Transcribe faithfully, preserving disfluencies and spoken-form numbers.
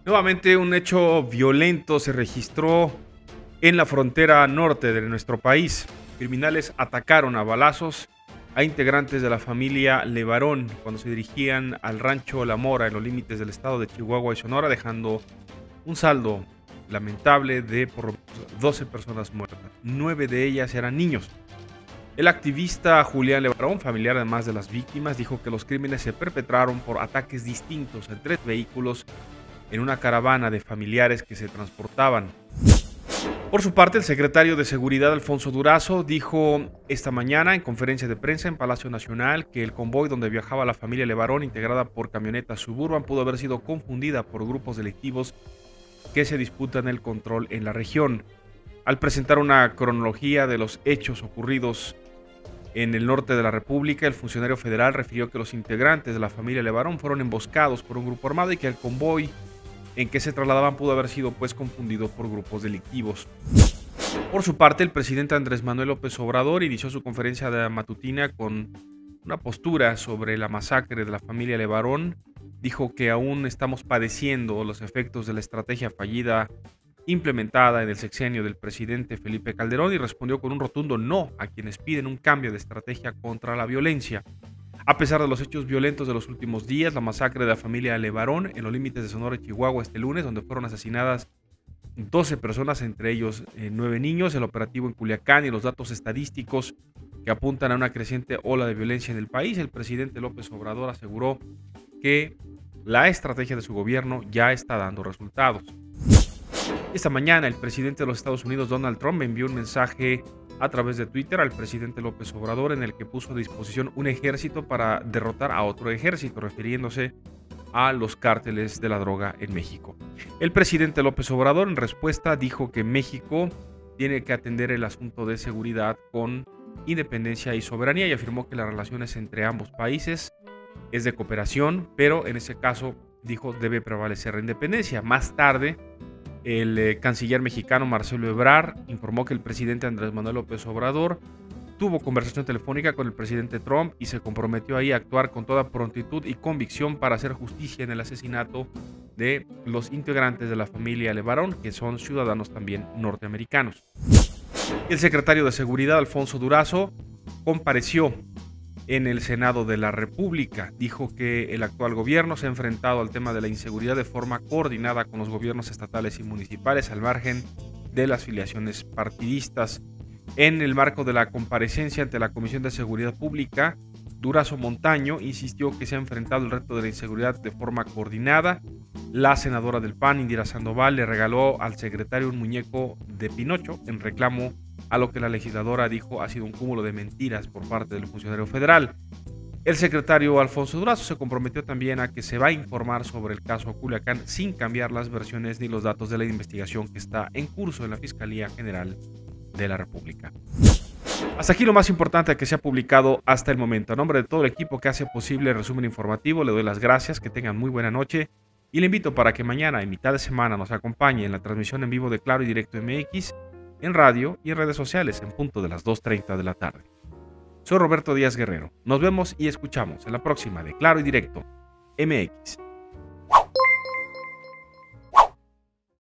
Nuevamente un hecho violento se registró en la frontera norte de nuestro país. Criminales atacaron a balazos a integrantes de la familia Levarón cuando se dirigían al rancho La Mora en los límites del estado de Chihuahua y Sonora, dejando un saldo lamentable de por lo menos doce personas muertas. Nueve de ellas eran niños. El activista Julián Levarón, familiar además de las víctimas, dijo que los crímenes se perpetraron por ataques distintos en tres vehículos en una caravana de familiares que se transportaban. Por su parte, el secretario de Seguridad, Alfonso Durazo, dijo esta mañana en conferencia de prensa en Palacio Nacional que el convoy donde viajaba la familia Levarón, integrada por camionetas Suburban, pudo haber sido confundida por grupos delictivos que se disputan el control en la región. Al presentar una cronología de los hechos ocurridos en el norte de la República, el funcionario federal refirió que los integrantes de la familia Levarón fueron emboscados por un grupo armado y que el convoy en que se trasladaban pudo haber sido pues confundido por grupos delictivos. Por su parte, el presidente Andrés Manuel López Obrador inició su conferencia de matutina con una postura sobre la masacre de la familia Levarón. Dijo que aún estamos padeciendo los efectos de la estrategia fallida implementada en el sexenio del presidente Felipe Calderón y respondió con un rotundo no a quienes piden un cambio de estrategia contra la violencia. A pesar de los hechos violentos de los últimos días, la masacre de la familia Levarón en los límites de Sonora y Chihuahua este lunes, donde fueron asesinadas doce personas, entre ellos eh, nueve niños, el operativo en Culiacán y los datos estadísticos que apuntan a una creciente ola de violencia en el país, el presidente López Obrador aseguró que la estrategia de su gobierno ya está dando resultados. Esta mañana, el presidente de los Estados Unidos, Donald Trump, envió un mensaje a través de Twitter al presidente López Obrador en el que puso a disposición un ejército para derrotar a otro ejército, refiriéndose a los cárteles de la droga en México. El presidente López Obrador en respuesta dijo que México tiene que atender el asunto de seguridad con independencia y soberanía y afirmó que las relaciones entre ambos países es de cooperación, pero en ese caso, dijo, debe prevalecer la independencia. Más tarde, el eh, canciller mexicano Marcelo Ebrard informó que el presidente Andrés Manuel López Obrador tuvo conversación telefónica con el presidente Trump y se comprometió ahí a actuar con toda prontitud y convicción para hacer justicia en el asesinato de los integrantes de la familia Levarón, que son ciudadanos también norteamericanos. El secretario de Seguridad, Alfonso Durazo, compareció en el Senado de la República. Dijo que el actual gobierno se ha enfrentado al tema de la inseguridad de forma coordinada con los gobiernos estatales y municipales al margen de las filiaciones partidistas. En el marco de la comparecencia ante la Comisión de Seguridad Pública, Durazo Montaño insistió que se ha enfrentado el reto de la inseguridad de forma coordinada. La senadora del P A N, Indira Sandoval, le regaló al secretario un muñeco de Pinocho en reclamo a lo que la legisladora dijo ha sido un cúmulo de mentiras por parte del funcionario federal. El secretario Alfonso Durazo se comprometió también a que se va a informar sobre el caso Culiacán sin cambiar las versiones ni los datos de la investigación que está en curso en la Fiscalía General de la República. Hasta aquí lo más importante que se ha publicado hasta el momento. A nombre de todo el equipo que hace posible el resumen informativo, le doy las gracias, que tengan muy buena noche y le invito para que mañana, en mitad de semana, nos acompañe en la transmisión en vivo de Claro y Directo M X, en radio y en redes sociales en punto de las dos treinta de la tarde. Soy Roberto Díaz Guerrero. Nos vemos y escuchamos en la próxima de Claro y Directo M X.